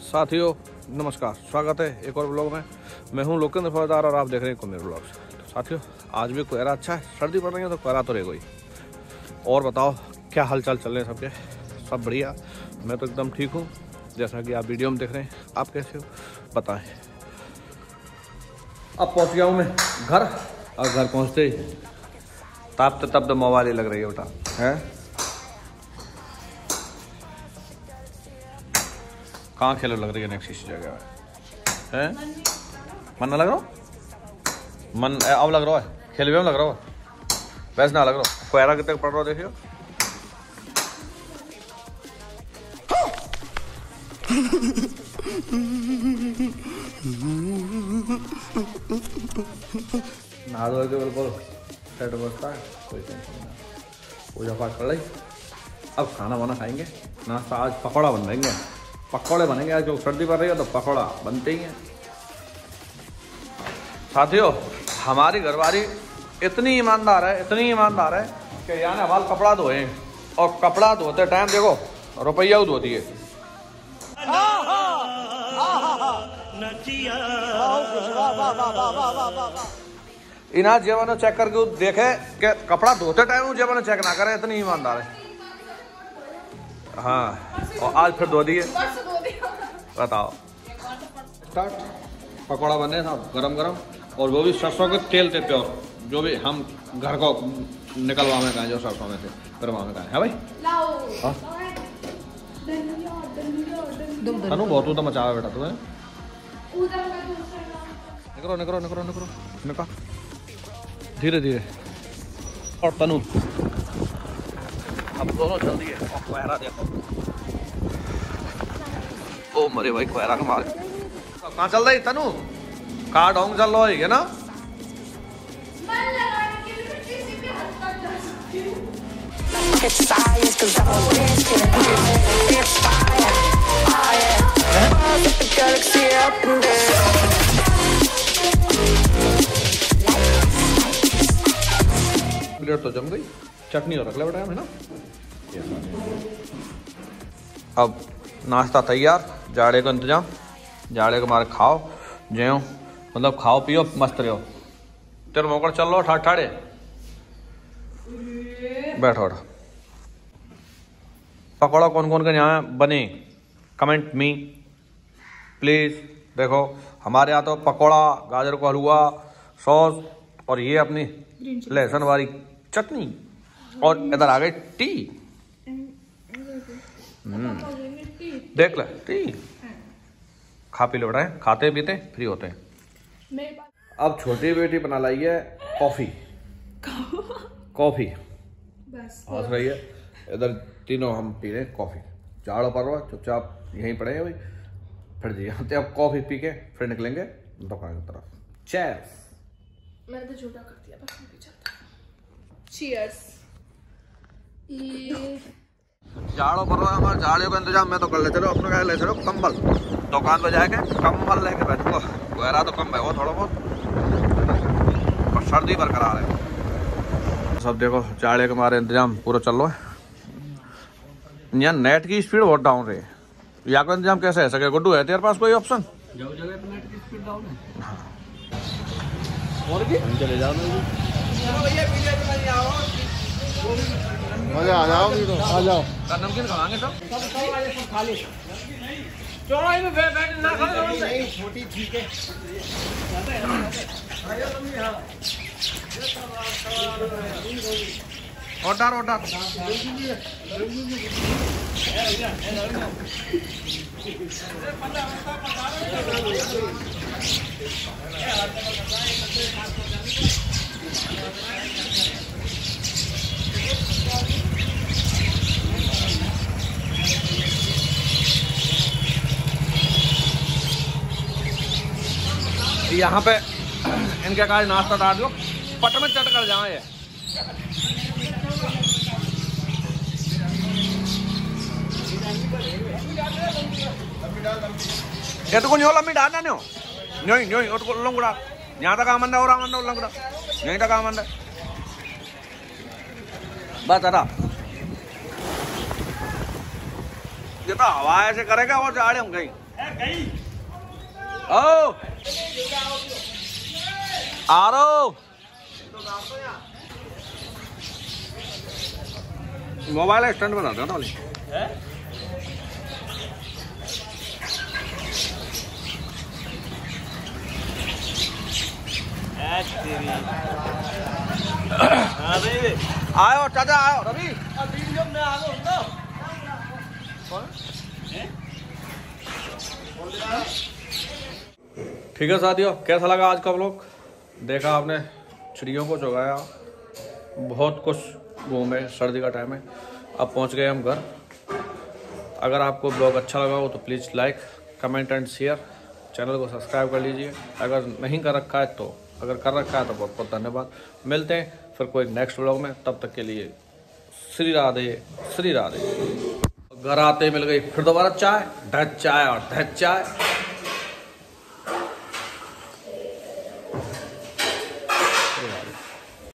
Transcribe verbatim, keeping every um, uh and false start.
साथियों नमस्कार, स्वागत है एक और ब्लॉग में। मैं हूं लोकेंद्र फौजदार और आप देख रहे हैं कुमेर ब्लॉग्स। तो साथियों आज भी कोहरा अच्छा है, सर्दी पड़ रही है तो कोहरा तो रहेगा ही। और बताओ क्या हालचाल चल रहे हैं सबके? सब बढ़िया। मैं तो एकदम ठीक हूँ, जैसा कि आप वीडियो में देख रहे हैं। आप कैसे हो बताएं। अब पहुँच गया हूँ मैं घर, और घर पहुँचते ही ताप तब तो मोबाइल ही लग रही है बेटा है। कहाँ खेलो लग रही है नेक्स्ट इस जगह है? मन ना लग रहा मन अब लग रहा है, खेल में लग रहा है, वैसे ना लग रहा। कोहरा कितने पड़ रहा देखियो। नहा धो के बिल्कुल सेट बसता है, कोई टेंशन नहीं। पूजा पाठ कर ली, अब खाना वाना खाएंगे। नाश्ता आज पकौड़ा बन रहेंगे, पकौड़े बनेंगे आज, जो सर्दी पड़ रही है तो पकौड़ा बनते ही हैं। साथियों हमारी घरवाली इतनी ईमानदार है, इतनी ईमानदार है कि यानी हमारे कपड़ा धोए, और कपड़ा धोते टाइम देखो रुपया धोती है। इना जेवन चेक करके देखे कि कपड़ा धोते टाइम जेवन चेक ना करे, इतनी ईमानदार है। हाँ, और आज फिर धो दिए। बताओ स्टार्ट। पकौड़ा बने साहब गरम गरम, और वो भी सरसों के तेल थे प्योर, जो भी हम घर को निकलवा में कहें, जो सरसों में थे गरवा में कहें है भाई। तनु बहुत तो मचा बेटा तुम्हें। निकलो निकलो निकलो निकलो निकलो धीरे धीरे। और तनु अब दोनों जल्दी है। और कोहरा देखो, ओ मरे भाई कोहरा का मार। कहाँ चल रही तनु? कहाँ ढोंग चल रहा है ना? प्लेट तो जम गई, चटनी और रख ले बेटा है ना। अब नाश्ता तैयार, जाड़े का इंतजाम, जाड़े के मारे खाओ जो मतलब खाओ पियो मस्त रहो। तेरे मोकड़ चल लो ठाठ ठाड़े बैठो। पकौड़ा कौन कौन के यहाँ बने कमेंट मी प्लीज। देखो हमारे यहाँ तो पकौड़ा, गाजर का हलवा, सॉस, और ये अपनी लहसुन वाली चटनी, और इधर आ गई टी। देख ले टी, खा पी लो बेटा, खाते पीते फ्री होते हैं। अब छोटी बेटी बना लाई है कॉफी। कॉफी हंस रही है। इधर तीनों हम पी रहे हैं कॉफी। जाड़ो पर हुआ चुपचाप यहीं पड़े हैं भाई। फिर जी हम अब कॉफी पी के फिर निकलेंगे दुकान की तरफ। चीयर्स। मैंने तो झूठा कर दिया, बस मैं भी चलता हूं। चीयर्स। जाड़ो पर हुआ हमारे, जाड़े का इंतजाम मैं तो कर ले। चलो अपने क्या ले चलो कंबल, दुकान पे जाके कंबल लेके बैठूंगा। कोहरा तो कम है वो थोड़ा बहुत, और सर्दी बरकरार है। सब देखो जाड़े के हमारे इंतजाम पूरा चल रहा है। यहाँ नेट की स्पीड बहुत डाउन रही है। यहाँ का इंतजाम कैसे है सके? गुड्डू है तेरे पास कोई ऑप्शन? जगह जगह पे नेट की स्पीड डाउन है। और भी चले जाओ मजा आ जाओ, आ जाओ। नमकीन खाएंगे सब खा ले। चौड़ाई में बैठ ना खाओ, छोटी ठीक है। Order order. यहाँ पे इनके का नाश्ता डाल दो, पट में चट कर जाए। ये तो कौन योला में डालना नहीं हो? नहीं नहीं और को लंगड़ा यहाँ तक आमंदा और आमंदा लंगड़ा यहीं तक आमंदा बस दादा। ये तो हवा ऐसे करेगा और जाड़े हम कहीं ओ आ रो मोबाइल स्टैंड बना दो ना वाली आयो चाचा आयो रवि ठीक है साथियों, कैसा लगा आज का व्लॉग? देखा आपने चिड़ियों को जगाया, बहुत कुछ घूमे, सर्दी का टाइम है। अब पहुंच गए हम घर। अगर आपको ब्लॉग अच्छा लगा हो तो please like comment and share, channel को सब्सक्राइब कर लीजिए अगर नहीं कर रखा है तो। अगर कर रखा है तो बहुत बहुत धन्यवाद। मिलते हैं फिर कोई नेक्स्ट व्लॉग में, तब तक के लिए श्री राधे श्री राधे। घर आते मिल गई फिर दोबारा चाय, ढच चाय और ढच चाय।